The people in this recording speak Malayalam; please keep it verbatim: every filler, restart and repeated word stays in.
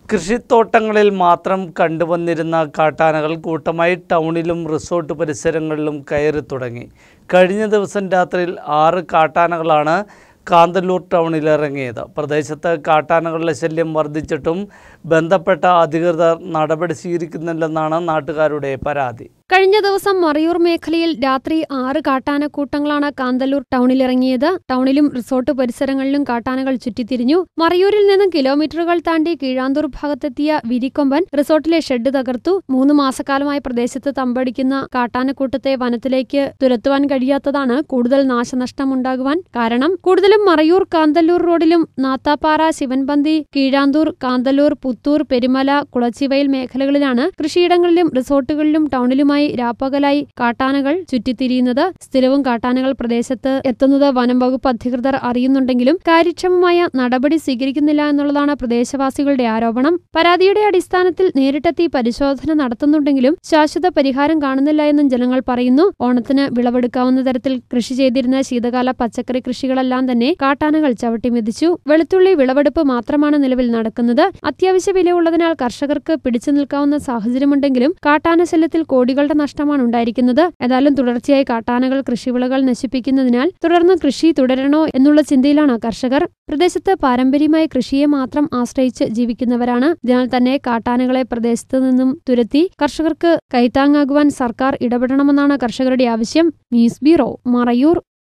കൃഷിത്തോട്ടങ്ങളിൽ മാത്രം കണ്ടുവന്നിരുന്ന കാട്ടാനകൾ കൂട്ടമായി ടൗണിലും റിസോർട്ട് പരിസരങ്ങളിലും കയറി തുടങ്ങി. കഴിഞ്ഞ ദിവസം രാത്രിയിൽ ആറ് കാട്ടാനകളാണ് കാന്തല്ലൂർ ടൗണിലിറങ്ങിയത്. പ്രദേശത്ത് കാട്ടാനകളുടെ ശല്യം വർദ്ധിച്ചിട്ടും ബന്ധപ്പെട്ട അധികൃതർ നടപടി സ്വീകരിക്കുന്നില്ലെന്നാണ് നാട്ടുകാരുടെ പരാതി. കഴിഞ്ഞ ദിവസം മറയൂർ മേഖലയിൽ രാത്രി ആറ് കാട്ടാനക്കൂട്ടങ്ങളാണ് കാന്തല്ലൂർ ടൗണിലിറങ്ങിയത്. ടൗണിലും റിസോർട്ട് പരിസരങ്ങളിലും കാട്ടാനകൾ ചുറ്റിത്തിരിഞ്ഞു. മറയൂരിൽ നിന്നും കിലോമീറ്ററുകൾ താണ്ടി കീഴാന്തൂർ ഭാഗത്തെത്തിയ വിരിക്കൊമ്പൻ റിസോർട്ടിലെ ഷെഡ് തകർത്തു. മൂന്ന് മാസക്കാലമായി പ്രദേശത്ത് തമ്പടിക്കുന്ന കാട്ടാനക്കൂട്ടത്തെ വനത്തിലേക്ക് തുരത്തുവാൻ കഴിയാത്തതാണ് കൂടുതൽ നാശനഷ്ടമുണ്ടാകുവാൻ കാരണം. കൂടുതലും മറയൂർ കാന്തല്ലൂർ റോഡിലും നാത്താപ്പാറ, ശിവൻപന്തി, കീഴാന്തൂർ, കാന്തല്ലൂർ, പുത്തൂർ, പെരുമല, കുളച്ചിവയൽ മേഖലകളിലാണ് കൃഷിയിടങ്ങളിലും റിസോർട്ടുകളിലും ടൗണിലുമായി രാപ്പകലായി കാട്ടാനകൾ ചുറ്റിത്തിരിയുന്നത്. സ്ഥിരവും കാട്ടാനകൾ പ്രദേശത്ത് എത്തുന്നത് വനം വകുപ്പ് അധികൃതർ അറിയുന്നുണ്ടെങ്കിലും കാര്യക്ഷമമായ നടപടി സ്വീകരിക്കുന്നില്ല എന്നുള്ളതാണ് പ്രദേശവാസികളുടെ ആരോപണം. പരാതിയുടെ അടിസ്ഥാനത്തിൽ നേരിട്ടെത്തി പരിശോധന നടത്തുന്നുണ്ടെങ്കിലും ശാശ്വത പരിഹാരം കാണുന്നില്ല എന്നും ജനങ്ങൾ പറയുന്നു. ഓണത്തിന് വിളവെടുക്കാവുന്ന തരത്തിൽ കൃഷി ചെയ്തിരുന്ന ശീതകാല പച്ചക്കറി കൃഷികളെല്ലാം തന്നെ കാട്ടാനകൾ ചവിട്ടിമെതിച്ചു. വെളുത്തുള്ളി വിളവെടുപ്പ് മാത്രമാണ് നിലവിൽ നടക്കുന്നത്. അത്യാവശ്യ വിലയുള്ളതിനാൽ കർഷകർക്ക് പിടിച്ചു നിൽക്കാവുന്ന സാഹചര്യമുണ്ടെങ്കിലും കാട്ടാന ശല്യത്തിൽ കോടികളുടെ നഷ്ടമാണ് ഉണ്ടായിരിക്കുന്നത്. ഏതായാലും തുടർച്ചയായി കാട്ടാനകൾ കൃഷിവിളകൾ നശിപ്പിക്കുന്നതിനാൽ തുടർന്ന് കൃഷി തുടരണോ എന്നുള്ള ചിന്തയിലാണ് കർഷകർ. പ്രദേശത്ത് പാരമ്പര്യമായി കൃഷിയെ മാത്രം ആശ്രയിച്ച് ജീവിക്കുന്നവരാണ്. ഇതിനാൽ തന്നെ കാട്ടാനകളെ പ്രദേശത്ത് നിന്നും തുരത്തി കർഷകർക്ക് കൈത്താങ്ങാകുവാൻ സർക്കാർ ഇടപെടണമെന്നാണ് കർഷകരുടെ ആവശ്യം. News bureau, Marayur.